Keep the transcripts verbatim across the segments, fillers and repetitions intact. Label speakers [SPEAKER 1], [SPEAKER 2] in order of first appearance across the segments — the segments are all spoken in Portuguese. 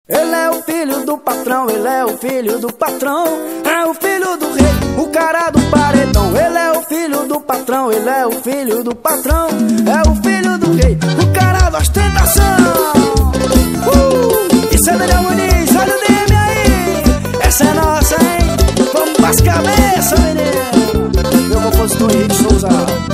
[SPEAKER 1] Ele é o filho do patrão, ele é o filho do patrão, é o filho do rei, o cara do paredão. Ele é o filho do patrão, ele é o filho do patrão, é o filho do rei, o cara da ostentação. Uh! Isso é Daniel Muniz, olha o D M aí, essa é nossa, hein? Vamos pras cabeças, menino. Meu compositor Henrique Souza.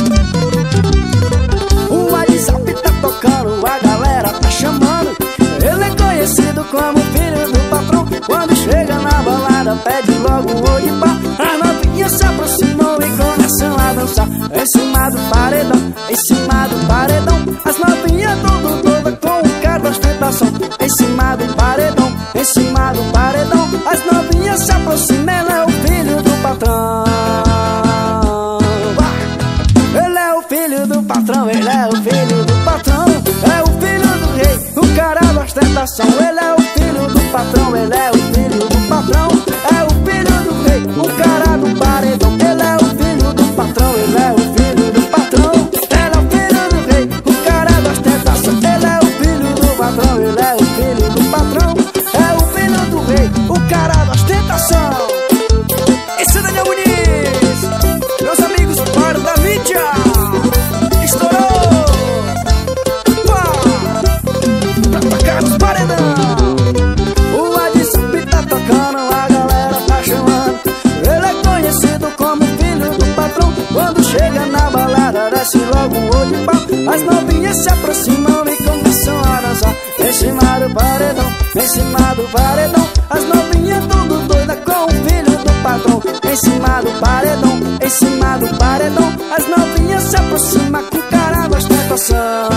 [SPEAKER 1] O WhatsApp tá tocando, a galera tá chamando. Ele é conhecido como filho do patrão. Quando chega na balada pede logo um oi de pá. As novinhas se aproximam e começam a dançar em cima do paredão, em cima do paredão. As novinhas tudo toda com o cara da ostentação. Em cima do paredão, em cima do paredão. As novinhas se aproximam, ele é o filho do patrão. Ele é o filho do patrão, ele é o filho do patrão, é o filho do rei, o cara da ostentação. Ele é o filho do patrão, ele é o filho do patrão, é o filho do rei, o cara do paredão. Ele é o filho do patrão, ele é o filho do patrão, ele é o filho do rei, o cara da ostentação. Ele é o filho do patrão, ele é o filho do patrão, é o filho do rei, o cara da ostentação. Esse é Daniel Muniz, meus amigos fora da mídia. Estourou! Pá! Pra tocar nos paredão. O WhatsApp tá tocando, a galera tá chamando. Ele é conhecido como filho do patrão. Quando chega na balada desce logo um olho de pau. As novinhas se aproximam e começam a dançar em cima do paredão, em cima do paredão. As novinhas tudo doida com o filho do patrão. Em cima do paredão, em cima do paredão. As novinhas se aproximam com o cara da ostentação.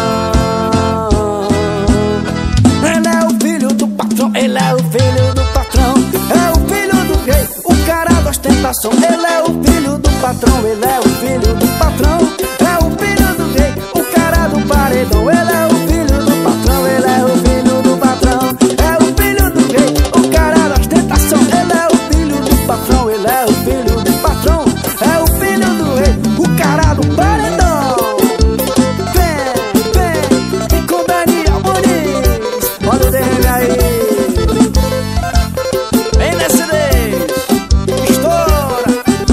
[SPEAKER 1] Ele é o filho do patrão, ele é o filho do patrão, é o filho do rei, o cara da ostentação. Ele é o filho do patrão, ele é o filho do patrão, é o filho do rei, o cara do paredão. Ele é o filho do patrão, ele é o filho do patrão, é o filho do rei, o cara da ostentação. Ele é o filho do patrão, ele é o filho do patrão, é o filho do rei, o cara do paredão. Vem, vem, vem com Daniel Muniz, olha o D M aí. Vem nesse vez, estoura.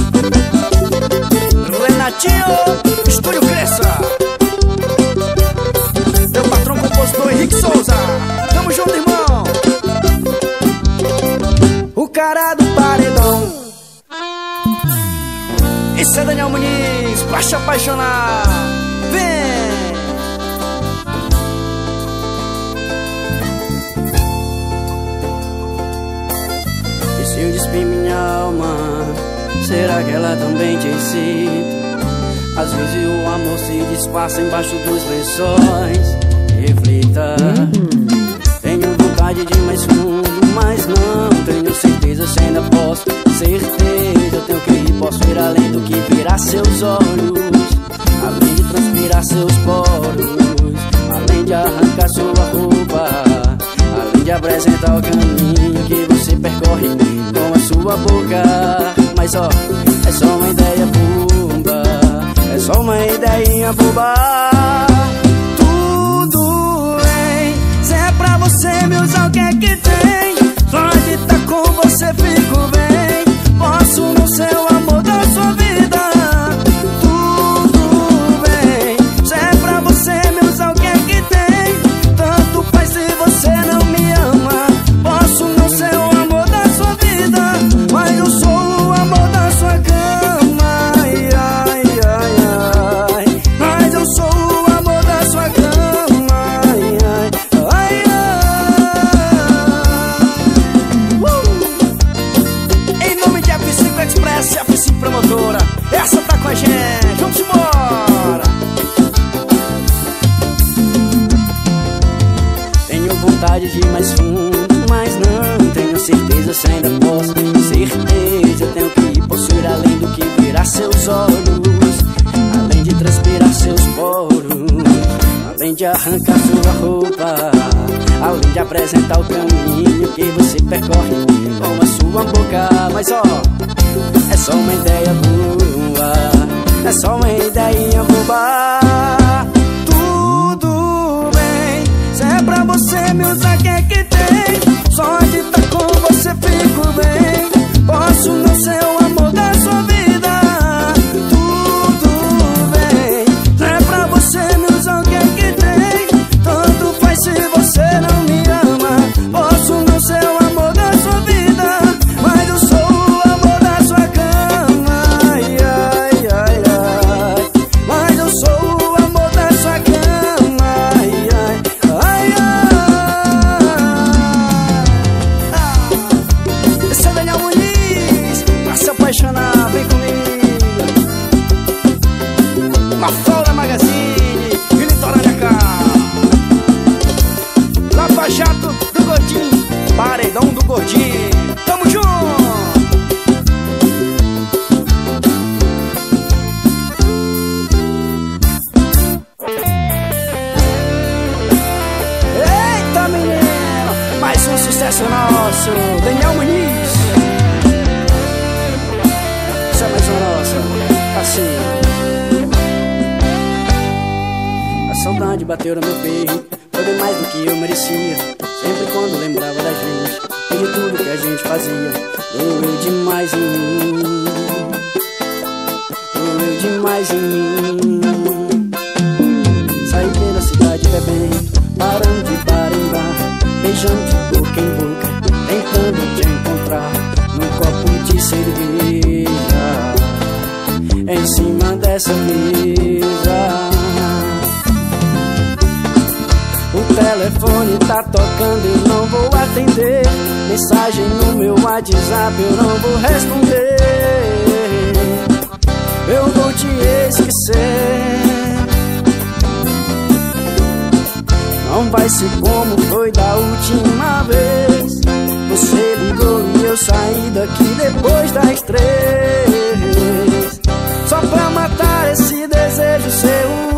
[SPEAKER 1] Renatinho, Estúdio Cresça. Meu patrão compositor Henrique Souza. Tamo junto, irmão. O cara do paredão. Esse é Daniel Muniz, pra te apaixonar. Vem! E se eu despir minha alma, será que ela também te excita? Às vezes o amor se disfarça embaixo dos lençóis. Reflita. Tenho vontade de mais fundo, mas não tenho certeza se ainda posso. Certeza, eu tenho que ir, posso ir além do que virar seus olhos, além de transpirar seus poros, além de arrancar sua roupa, além de apresentar o caminho que você percorre com a sua boca. Mas ó, é só uma ideia boba, é só uma ideinha boba. Tudo bem, se é pra você me usar, o que é que tem? Só de estar com você fico bem. Posso não ser o amor da sua vida. Tudo bem, se é pra você me usar, o que é que tem? Tanto faz se você não me ama. Posso não ser o amor da sua vida, mas eu sou o amor da sua cama. Ai, ai, ai, ai. Mas eu sou o amor da sua cama. Ai, ai, ai, ai. Uh! Em nome de F cinco Express, F cinco Promotora, essa tá com a gente, vamos embora. Tenho vontade de ir mais fundo, mas não tenho certeza se ainda posso. Certeza, eu tenho que ir, posso ir além do que virar seus olhos, além de transpirar seus poros, além de arrancar sua roupa, além de apresentar o caminho que você percorre com a sua boca. Mas ó, é só uma ideia boa, é só uma ideinha boba. Tudo bem, se é pra você me usar, que é que tem? Essa é nosso Daniel Muniz. Essa é mais uma nossa, assim. A saudade bateu no meu peito, foi mais do que eu merecia. Sempre quando lembrava da gente e de tudo que a gente fazia, doeu demais em mim, doeu demais em mim. Saí pela cidade bebendo, parando de bar em bar, beijando de boca em boca, tentando te encontrar num copo de cerveja, em cima dessa mesa. O telefone tá tocando, eu não vou atender. Mensagem no meu WhatsApp, eu não vou responder. Eu vou te esquecer. Não vai ser como foi da última vez. Você ligou e eu saí daqui depois das três, só pra matar esse desejo seu.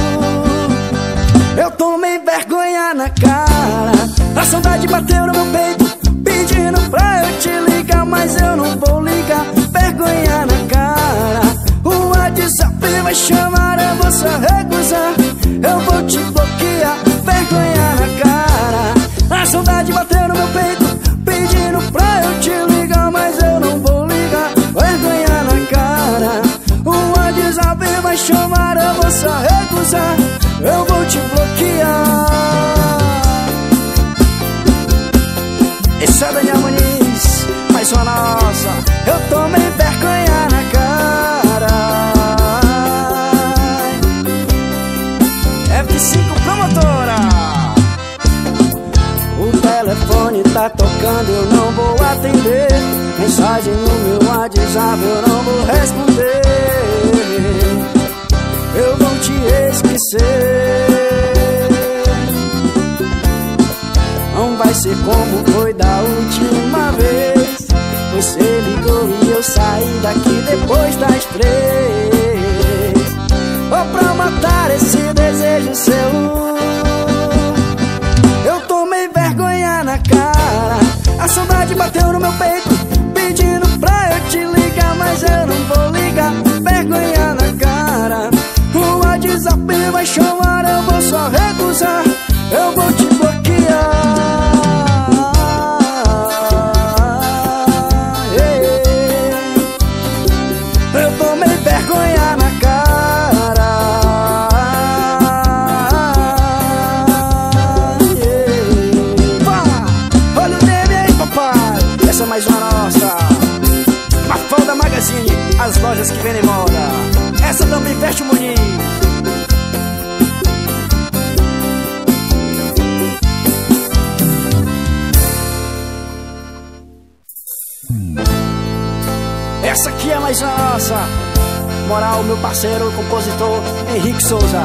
[SPEAKER 1] Eu tomei vergonha na cara, a saudade bateu no meu peito, pedindo pra eu te ligar, mas eu não vou ligar. Vergonha na cara, o WhatsApp vai chamar, eu vou só recusar. Eu vou te bloquear. Vergonha na cara, a saudade bateu no meu peito, pedindo pra eu te ligar, mas eu não vou ligar. Vergonha na cara, o WhatsApp vai chamar, eu vou só recusar. Eu vou te bloquear. Esse é Daniel Muniz, mais uma nossa. Eu tomei vergonha na cara. F cinco Promotora. O telefone tá tocando, eu não vou atender. Mensagem no meu WhatsApp, eu não vou responder. Eu vou te esquecer. Não vai ser como foi da última vez. Você ligou e eu saí daqui depois das três, só pra matar esse desejo seu. Eu tomei vergonha na cara, a saudade bateu no meu peito, pedindo pra eu te ligar, mas eu não vou ligar. Vergonha na cara, o WhatsApp vai chamar, eu vou só recusar. Eu vou te bloquear. Eu tomei vergonha na cara. Olha o meme aí, papai. Essa é mais uma nossa. Mafalda Magazine, as lojas que vendem moda. Essa também veste o Muniz. Essa aqui é mais nossa. Moral, meu parceiro, compositor Henrique Souza.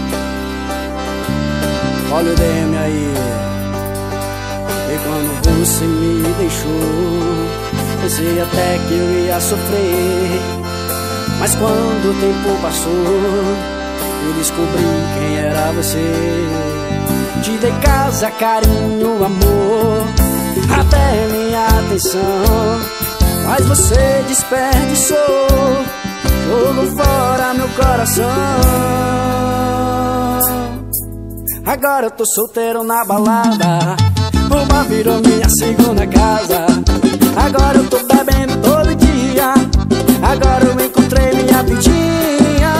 [SPEAKER 1] Olha o D M aí. E quando você me deixou, pensei até que eu ia sofrer, mas quando o tempo passou, eu descobri quem era você. Te dei casa, carinho, amor, até minha atenção, mas você desperdiçou, jogou fora meu coração. Agora eu tô solteiro na balada, o bar virou minha segunda casa. Agora eu tô bebendo todo dia, agora eu encontrei minha vidinha.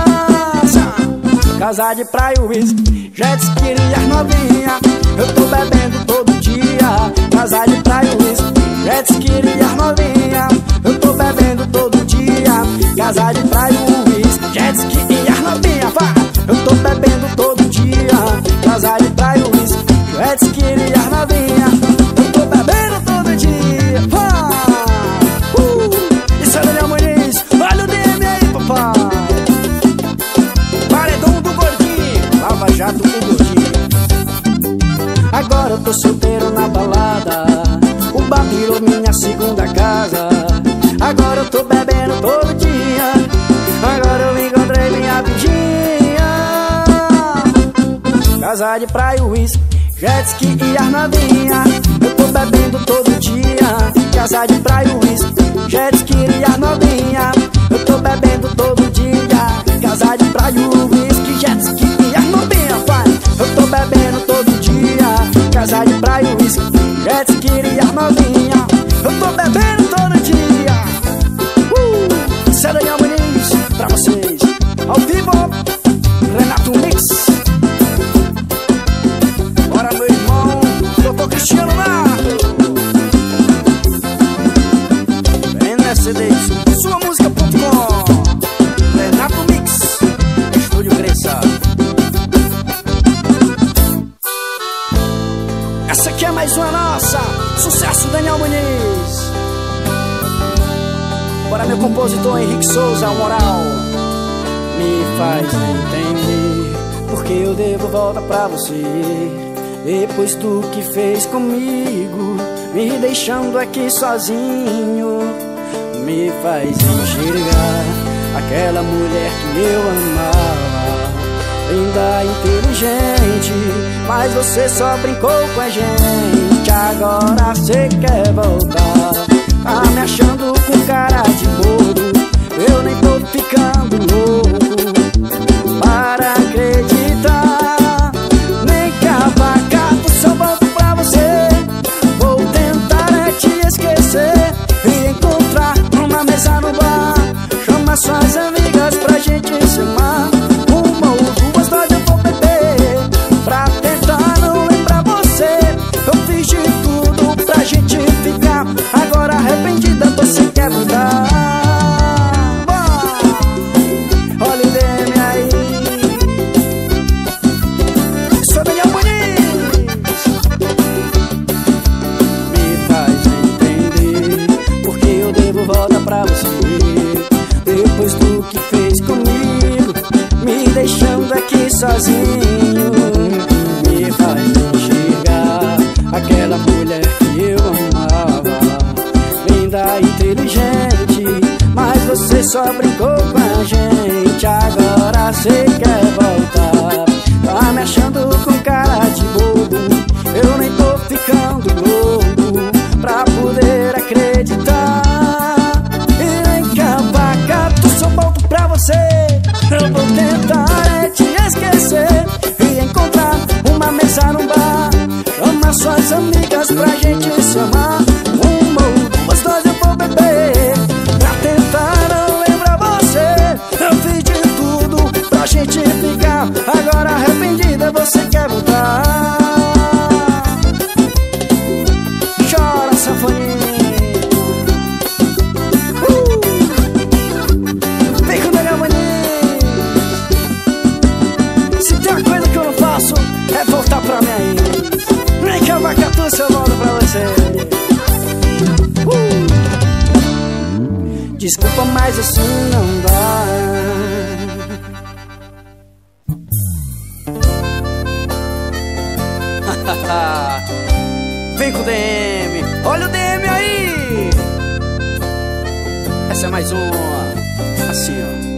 [SPEAKER 1] Casa de praia, whisky, jet ski e as novinha. Eu tô bebendo todo dia, casa de praia, whisky, jet ski e as novinha. Eu tô bebendo todo dia, casa de praia, whisky, jet ski e as novinha. Eu tô bebendo todo dia, casa de praia, whisky, jet ski e as novinha. Eu tô bebendo todo dia. Uh, isso é Daniel Muniz. Olha o D M aí, papai. Paredão do gordinho, lava jato com gordinho. Agora eu tô solteiro na balada, o bar virou minha segunda casa. Agora eu tô bebendo todo dia, agora eu encontrei minha vidinha. Casa de praia, whisky, jet ski e as novinha. Eu tô Sucesso, Daniel Muniz. Bora, meu compositor Henrique Souza, moral. Me faz entender porque eu devo voltar pra você, depois do que fez comigo, me deixando aqui sozinho. Me faz enxergar aquela mulher que eu amava, linda, inteligente, mas você só brincou com a gente. Agora você quer voltar, tá me achando com cara de bobo. Eu nem tô ficando louco para acreditar, nem que a vaca do seu volto pra você. Vou tentar é te esquecer e encontrar uma mesa no bar, chama suas amigas pra gente se amar. Uma ou duas doses eu vou beber pra tentar não lembrar você. Eu fiz de tudo pra gente ficar, agora arrependida você quer mudar. Olha o D M aí, sou Daniel Muniz. Me faz entender porque eu devo voltar pra você, depois do que fez comigo, me deixando aqui sozinho. Me faz enxergar aquela mulher que eu amava, linda, inteligente, mas você só brincou com a gente. Agora você quer voltar, tá me achando com cara de bobo. Eu nem tô ficando louco pra poder acreditar, e nem que a vaca do seu volto pra você. Eu vou tentar é te esquecer e encontrar uma mesa no bar, chama suas amigas pra gente se amar. Uma ou duas doses eu vou beber pra tentar não lembrar você. Eu fiz de tudo pra gente ficar, agora arrependida você quer voltar. Chora, sanfoninha. uh! Vem com o Daniel Muniz. Se tem uma coisa que eu não faço é voltar pra minha ex, nem que a vacatuça eu volto pra você. uh! Desculpa, mas assim não dá. Vem com o D M, olha o D M aí. Essa é mais uma, assim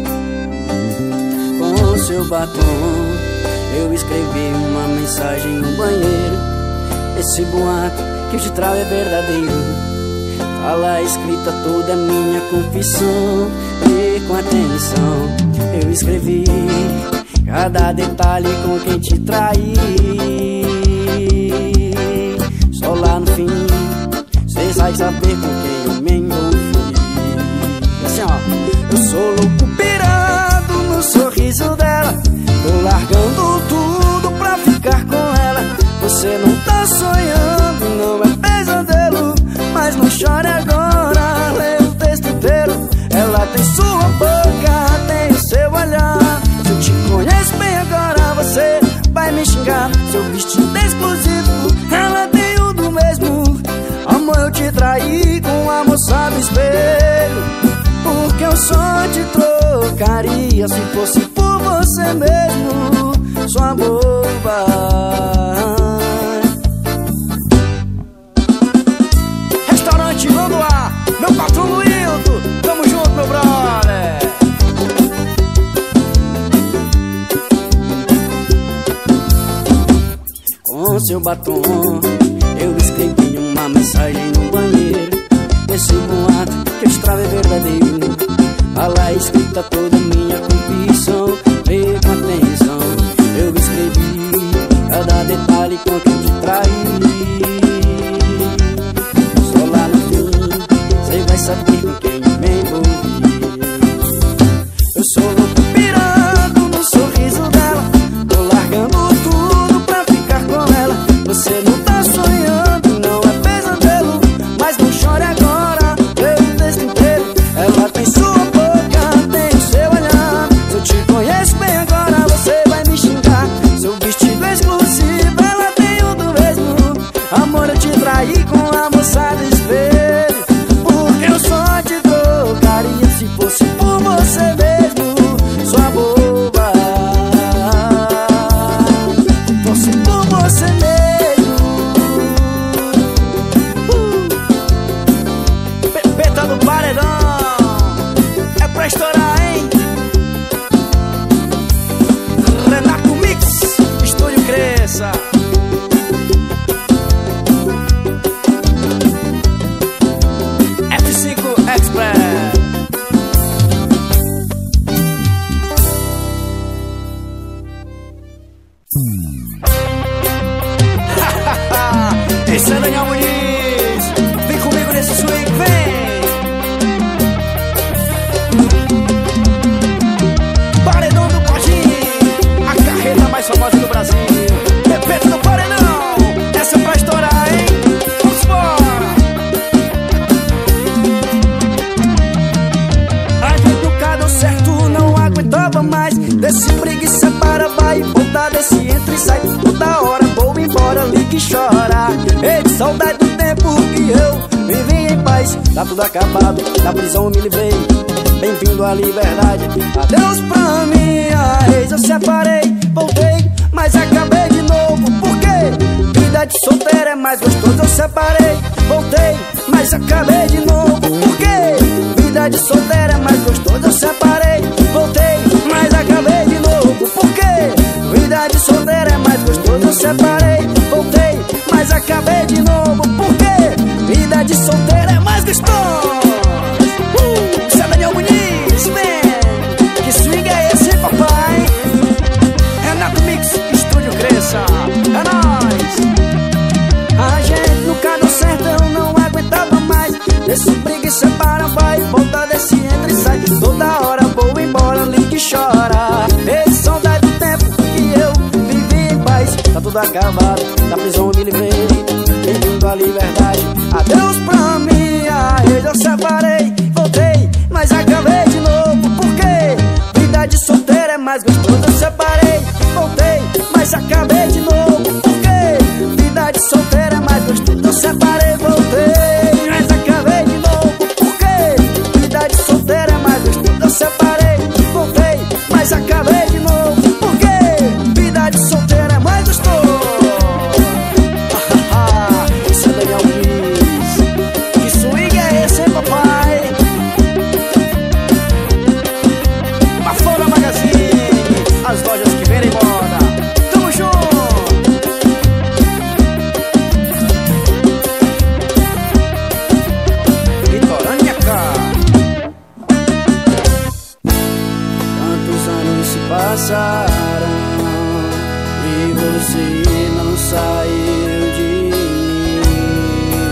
[SPEAKER 1] ó. Com o seu batom eu escrevi uma mensagem no banheiro. Esse boato que eu te trago é verdadeiro. Tá lá escrita toda a minha confissão, e com atenção eu escrevi cada detalhe com quem te traí. Só lá no fim cê vai saber com quem eu me envolvi. Assim ó, eu sou louco pirado no sorriso dela, tô largando tudo pra ficar com ela. Você não tá sonhando, não é pesadelo, mas não chore agora, lê o texto inteiro. Ela tem sua boca, tem o seu olhar. Se eu te conheço bem agora, você vai me xingar. Seu vestido é explosivo, ela tem o do mesmo. Amor, eu te traí com a moça do espelho, porque eu só te trocaria se fosse por você mesmo, sua boba. Landoá, meu patrão Luildo, tamo junto, meu brother. Com seu batom eu escrevi uma mensagem no banheiro. Esse boato que eu estravo é verdadeiro. Tá lá escrita toda a minha confissão, lê com atenção. Eu escrevi cada detalhe com quem te traí. Vai saber com quem me envolvi. Eu sou louco pirado no sorriso dela, tô largando tudo pra ficar com ela. Você não tá sonhando, não é pesadelo, mas não chore agora, lê o texto inteiro. Ela tem sua boca, tem o seu a moça do espelho, porque eu só te trocaria se fosse por você mesmo, sua boba. Fosse por você mesmo. uh. Pepeta do paredão, é pra estourar, hein? Renato Mix, Estúdio Cresça. F cinco Express. Esse é Daniel Muniz. Vem comigo nesse swing, vem. Paredão do Codinho, a carreta mais famosa do Brasil. Pepeta do paredão, essa é pra estourar, hein? Vamos embora. A gente nunca deu certo, não aguentava mais desse briga e separa, vai e volta, desse entra e sai. Toda hora vou embora, liga e chora. Ei, saudade do tempo que eu vivi em paz. Tá tudo acabado, da prisão eu me livrei. Bem-vindo à liberdade, adeus pra minha ex. Eu separei, voltei, mas acabei de novo. Por quê? Vida de solteiro é mais gostoso. Eu separei, voltei, mas acabei de novo. Por quê? Vida de solteiro é mais gostoso. Eu separei, voltei, mas acabei de novo. Por quê? Vida de solteiro é mais gostoso. Eu separei, voltei, mas acabei de novo. Por quê? Vida de solteiro é mais gostoso. Uh, isso é Daniel Muniz, man. Que swing é esse, papai? Renato Mix, Estúdio Cresça. É nóis. A gente nunca deu certo, eu não aguentava mais desse briga e separa, vai e volta, desse entra e sai. Toda hora vou embora, liga e chora. Esse saudade do tempo que eu vivi em paz. Tá tudo acabado, da prisão eu me livrei. Bem-vindo à liberdade, adeus pra minha ex. Eu separei, voltei, mas acabei de novo. Por quê? Vida de solteiro é mais gostoso. Eu separei, voltei, mas acabei de novo. Por quê? Vida de solteiro é mais gostoso. Eu separei, voltei, mas acabei de novo. Por quê? Vida de solteiro é mais gostoso. Eu separei, voltei, mas acabei de novo. Por quê? Vida de solteiro é mais gostoso. Isso é Daniel Muniz. Que swing é esse, hein, papai? Bafona Magazine, as lojas que vendem moda. Tamo junto. Litorânea cá. Tantos anos se passaram e você não saiu de mim.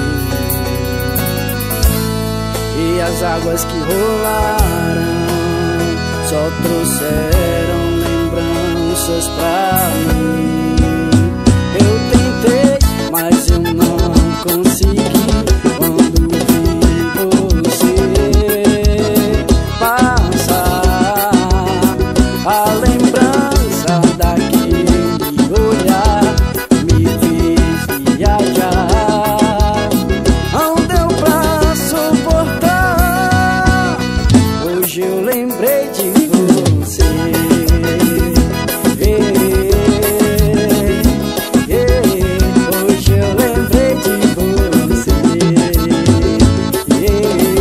[SPEAKER 1] E as águas que rolaram só trouxeram lembranças pra mim. Eu tentei, mas eu não consegui. Quando vi você passar, a lembrança daquele olhar me fez viajar. Não deu pra suportar. Hoje eu lembrei de você. Ei, ei, hoje eu lembrei de você. Ei,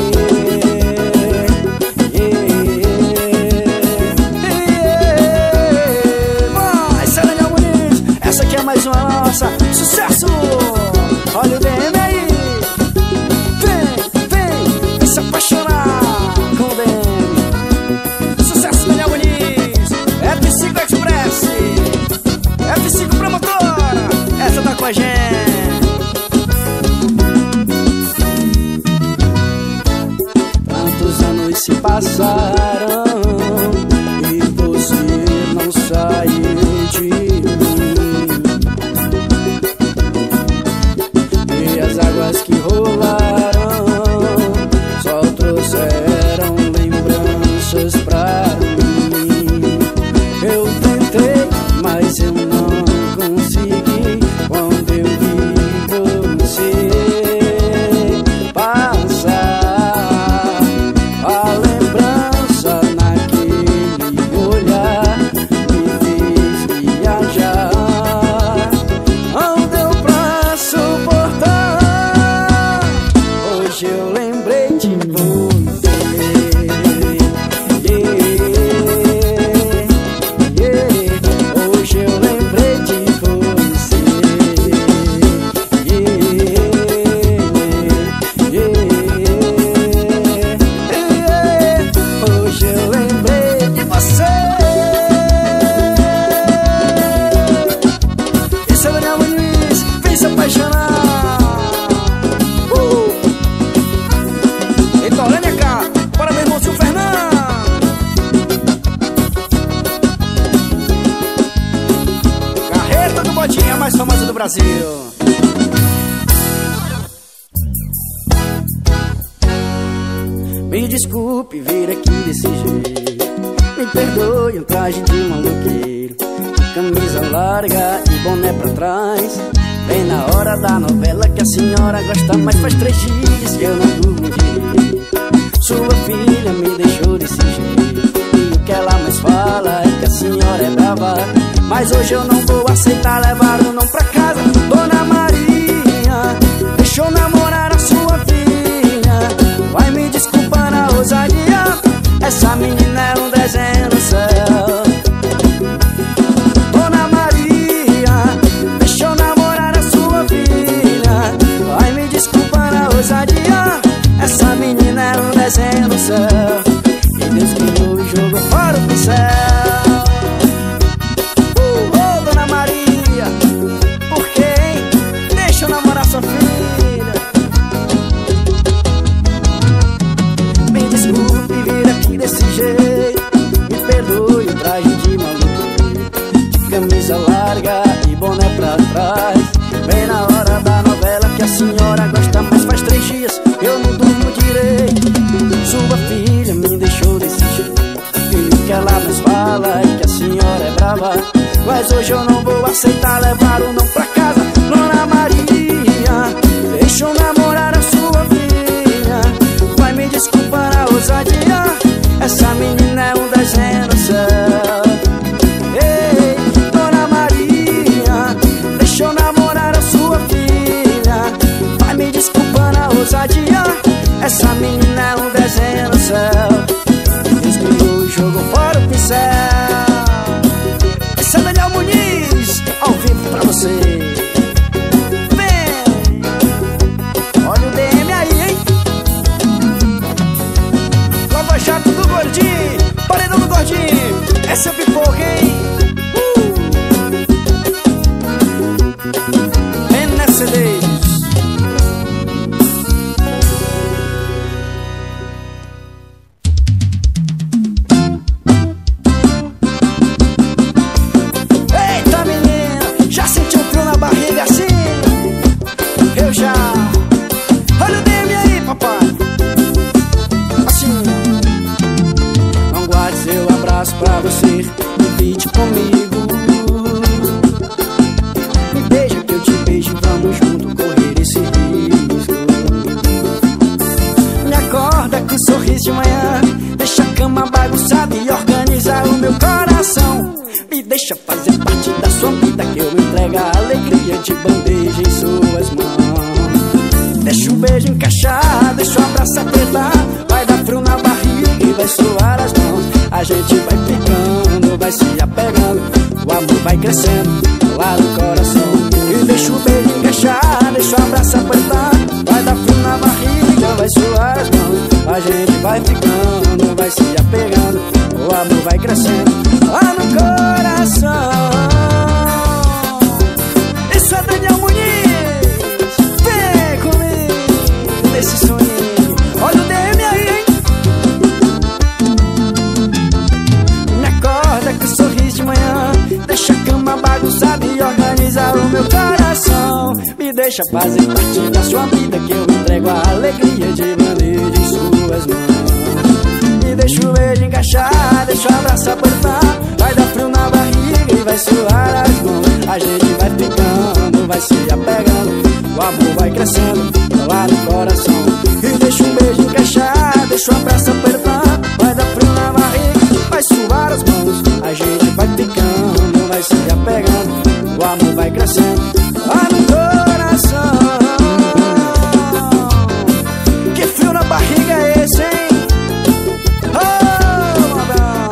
[SPEAKER 1] ei, vai, Daniel Muniz. Essa aqui é mais uma nossa. Sucesso! Olha o D M aí. Vem, vem, vem se apaixonar com o D M. Sucesso, Daniel Muniz. F cinco Express, F cinco Promotora. Essa tá com a gente. Tantos anos se passaram e você não saiu de mim. E as águas que rolaram só trouxeram lembranças pra mim. Eu tentei, mas eu não consegui. Quando eu vi você Me desculpe vir aqui desse jeito, me perdoe um traje de maloqueiro, camisa larga e boné pra trás. Bem na hora da novela que a senhora gosta, mas faz três dias que eu não durmo direito. Sua filha me deixou desse jeito, e o que ela mais fala é que a senhora é brava. Mas hoje eu não vou aceitar levar o não pra casa. Dona Maria deixou namorar a sua filha, vai me desculpar a ousadia, essa menina é um desenho no céu. Dona Maria deixou namorar a sua filha, vai me desculpar a ousadia, essa menina é um desenho no céu. E Deus criou e jogou fora o pincel. Uh, oh, Dona Maria, por que, hein? Deixa eu namorar sua filha. Me desculpe vir aqui desse jeito, me perdoe o traje de maluqueiro, de camisa larga e boné pra trás. Bem na hora da novela que a senhora gosta, mas faz três dias eu não durmo direito. Sua filha me deixou desse jeito, e o que ela mais fala é que a senhora é brava. Mas hoje eu não vou aceitar levar o não pra casa. Dona Maria deixou namorar a sua filha, vai me desculpar a ousadia, essa menina é um desenho no céu. Ei, Dona Maria deixou namorar a sua filha, vai me desculpar a ousadia, essa menina é um desenho no céu. Deus criou e jogou fora o pincel. Esse é Daniel Muniz, ao vivo pra você. Vem, olha o D M aí, hein? Lava Jato do Gordinho, paredão do Gordinho, essa é pipoca, hein? Uh! Vem nessa daí. Pra você, divide comigo. Me beija que eu te beijo, vamos junto correr esse risco. Me acorda com um sorriso de manhã, deixa a cama bagunçada e organiza o meu coração. Me deixa fazer parte da sua vida, que eu entrego a alegria de bandeja em suas mãos. Deixa o beijo encaixar, deixa o abraço apertar, vai dar frio na barriga e vai suar as mãos. A gente vai ficando, vai se apegando, o amor vai crescendo lá no coração. E deixa o beijo encaixar, deixa o abraço apertar, vai dar frio na barriga, vai suar as mãos. A gente vai ficando, vai se apegando, o amor vai crescendo lá no coração. Isso é Daniel Muniz, vem comigo nesse sonho. Olha o D M aí, hein? Com um sorriso de manhã, deixa a cama bagunçada e organiza o meu coração. Me deixa fazer parte da sua vida, que eu entrego a alegria de bandeja em suas mãos. Me deixa o beijo encaixar, deixa o abraço apertar, vai dar frio na barriga e vai suar as mãos. A gente vai ficando, vai se apegando, o amor vai crescendo lá no coração. E deixa o beijo encaixar, deixa o abraço apertar, vai dar frio na barriga, vai suar as mãos. A gente vai ficando, vai se apegando, o amor vai crescendo lá no coração. Que frio na barriga é esse, hein? Oh, madão.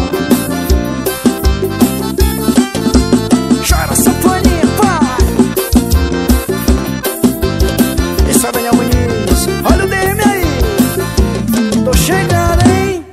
[SPEAKER 1] Chora sanfoninha, pai. Esse é o Daniel Muniz, olha o D M aí. Tô chegando, hein?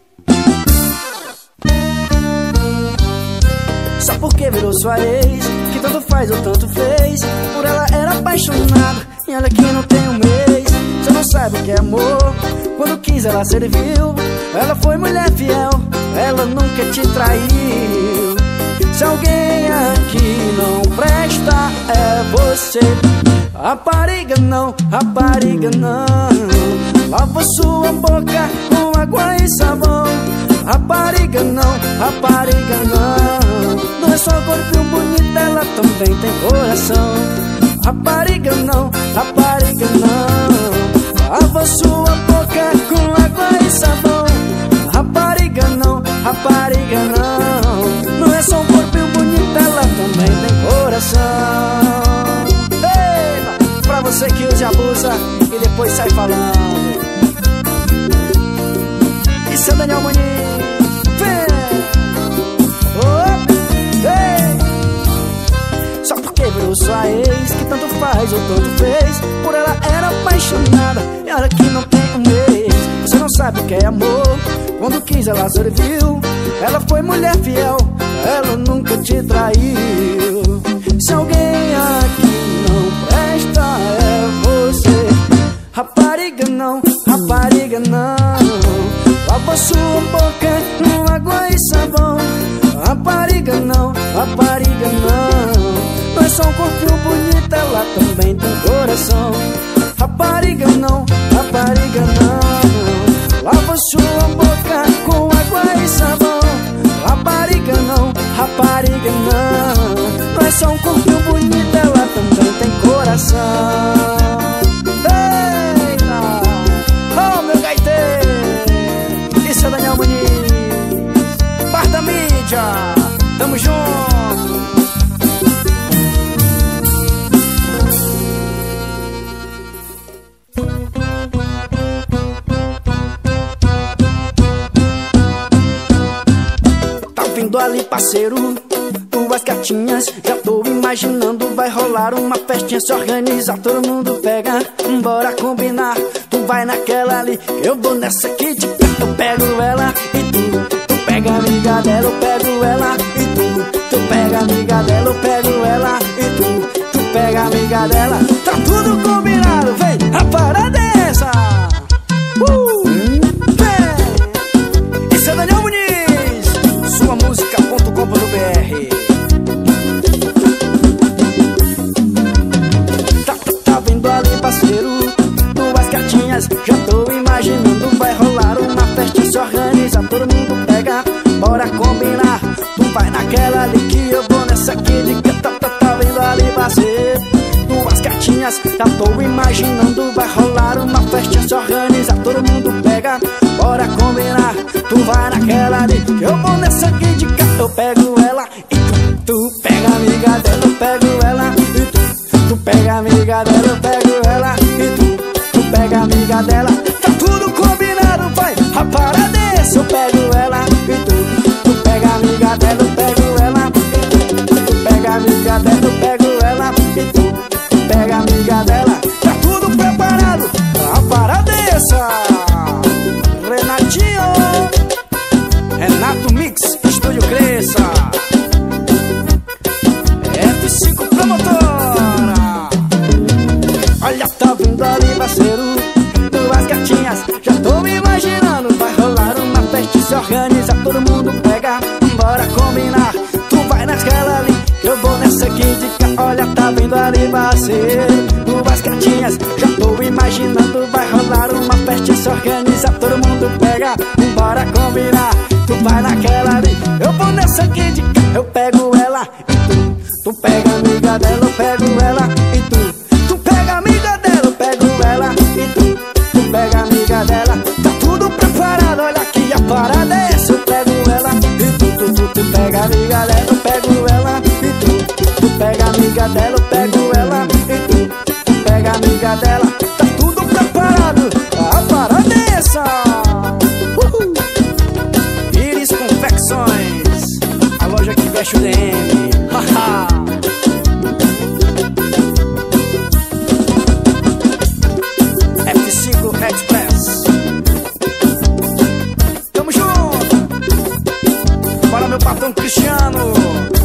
[SPEAKER 1] Só porque virou sua ex, que tanto faz ou tanto fez, por ela era apaixonado, e olha que não tem um mês. Você não sabe o que é amor, quando quis ela serviu, ela foi mulher fiel, ela nunca te traiu. Se alguém aqui não presta é você, rapariga não, rapariga não. lava sua boca com água e sabão. Rapariga não, rapariga não, não é só corpinho bonito, ela também tem coração. Rapariga não, rapariga não, lava sua boca com água e sabão. Rapariga não, rapariga não, não é só um corpinho bonito, ela também tem coração. Eita, pra você que usa e abusa e depois sai falando. Isso é Daniel Muniz. Oh, ei. Só porque virou sua ex, que tanto faz ou tanto fez, por ela era apaixonada e olha que não tem um mês. Você não sabe o que é amor, quando quis ela serviu. Ela foi mulher fiel, ela nunca te traiu. Se alguém aqui não presta é você. Rapariga não, rapariga não, lava sua boca com água e sabão. Rapariga não, rapariga não, não é só um corpinho bonito, ela também tem coração. Rapariga não, rapariga não, lava sua boca com água e sabão. Rapariga não, rapariga não, não é só um corpinho bonito, ela também tem coração. Isso é Daniel Muniz, Bar da Mídia, tamo junto. Tá vindo ali, parceiro, duas gatinhas, já tô imaginando, vai rolar uma festinha, se organiza, todo mundo pega, bora combinar. Tu vai naquela ali, eu vou nessa aqui de cá. Eu pego ela e tu, tu pega a amiga dela, eu pego ela e tu, tu pega a amiga dela, eu pego ela e tu, tu pega a amiga dela. Tá tudo combinado, vem, a parada é essa. Uh, vem. Esse é Daniel Muniz, sua música ponto com ponto br. Tá, tá, tá vindo ali, parceiro, duas gatinhas, já tô imaginando, vai rolar uma festa, se organiza, todo mundo pega, bora combinar. Tu vai naquela ali que eu vou nessa aqui de que tá, tá, tá vindo ali, parceiro, duas gatinhas, já tô imaginando, vai rolar uma festa, se organiza, todo mundo pega, bora combinar. Tu vai naquela ali que eu vou nessa aqui de cá. Eu pego ela e tu, tu pega a amiga dela, eu pego ela e tu, tu pega a amiga dela, eu pego ela e tu, tu pega a amiga dela. Tá tudo combinado, vai, a parada é essa. Eu pego ela e tu, tu pega a amiga dela, eu pego ela e tu, tu pega a amiga dela, eu pego ela e tu, tu pega a amiga dela. Tá tudo preparado, a parada é essa. Renatinho, Renato Mix, Estúdio Cresça, F cinco Promotora. Olha, tá vindo ali, parceiro, duas gatinhas, já tô me imaginando, vai rolar uma festa, se organiza, todo mundo pega, bora combinar. Tu vai naquela ali, eu vou nessa aqui de cá. Olha, tá vindo ali, parceiro, duas gatinhas, já tô imaginando, vai rolar uma festa, se organiza, todo mundo pega, bora combinar. Tu vai naquela ali, eu vou nessa aqui de cá. Eu pego ela e tu, tu pega a amiga dela, eu pego ela e tu, tu pega a amiga dela, eu pego ela e tu, tu pega a amiga dela. Tá tudo preparado, olha aqui, a parada é essa. Eu pego ela e tu, tu, tu, tu pega a amiga dela, eu pego ela e tu, tu pega a amiga dela, eu pego ela e tu, tu pega a amiga dela. Tá tudo preparado, a parada é essa. Uhul. Iris Confecções, a loja que veste o D M. Haha. F cinco Express, tamo junto. Bora, meu patrão Cristiano.